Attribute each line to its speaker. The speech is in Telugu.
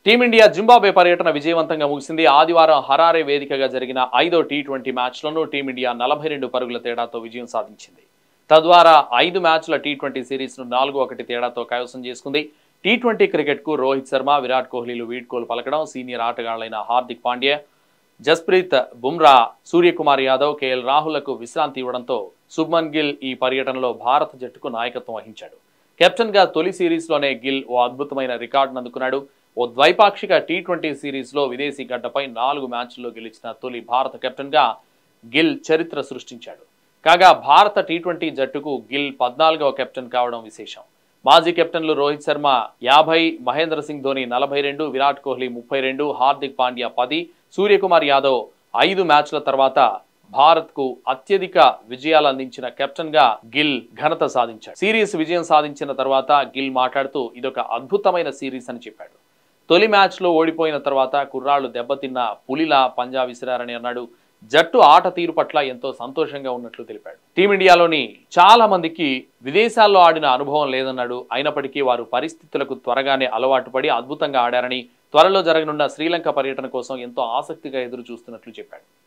Speaker 1: టీమిండియా జింబాబ్వే పర్యటన విజయవంతంగా ముగిసింది. ఆదివారం హరారే వేదికగా జరిగిన 5వ టీ20 మ్యాచ్లోనూ టీమిండియా 42 పరుగుల తేడాతో విజయం సాధించింది. తద్వారా 5 మ్యాచ్ల టీ20 సిరీస్ను 4-1 తేడాతో కైవసం చేసుకుంది. టీ20 క్రికెట్కు రోహిత్ శర్మ, విరాట్ కోహ్లీలు వీడ్కోలు పలకడం, సీనియర్ ఆటగాళ్లైన హార్దిక్ పాండ్యా, జస్ప్రీత్ బుమ్రా, సూర్యకుమార్ యాదవ్, కేఎల్ రాహుల్లకు విశ్రాంతి ఇవ్వడంతో శుభ్మన్ గిల్ ఈ పర్యటనలో భారత జట్టుకు నాయకత్వం వహించాడు. కెప్టెన్గా తొలి సిరీస్లోనే గిల్ ఓ అద్భుతమైన రికార్డును అందుకున్నాడు. ఓ ద్వైపాక్షిక టీ20 సిరీస్లో విదేశీ గడ్డపై 4 మ్యాచ్ల్లో గెలిచిన తొలి భారత కెప్టెన్గా గిల్ చరిత్ర సృష్టించాడు. కాగా భారత టీ20 జట్టుకు గిల్ 14వ కెప్టెన్ కావడం విశేషం. మాజీ కెప్టెన్లు రోహిత్ శర్మ 50, మహేంద్ర సింగ్ ధోని 42, విరాట్ కోహ్లీ 32, హార్దిక్ పాండ్యా 10, సూర్యకుమార్ యాదవ్ 5 మ్యాచ్ల తర్వాత భారత్కు అత్యధిక విజయాలు అందించిన కెప్టెన్గా గిల్ ఘనత సాధించాడు. సిరీస్ విజయం సాధించిన తర్వాత గిల్ మాట్లాడుతూ ఇదొక అద్భుతమైన సిరీస్ అని చెప్పాడు. తొలి మ్యాచ్లో ఓడిపోయిన తర్వాత కుర్రాళ్లు దెబ్బతిన్న పులిలా పంజా విసిరారని అన్నాడు. జట్టు ఆట తీరు పట్ల ఎంతో సంతోషంగా ఉన్నట్లు తెలిపాడు. టీమిండియాలోని చాలా మందికి విదేశాల్లో ఆడిన అనుభవం లేదన్నాడు. అయినప్పటికీ వారు పరిస్థితులకు త్వరగానే అలవాటు పడి అద్భుతంగా ఆడారని, త్వరలో జరగనున్న శ్రీలంక పర్యటన కోసం ఎంతో ఆసక్తిగా ఎదురు చూస్తున్నట్లు చెప్పాడు.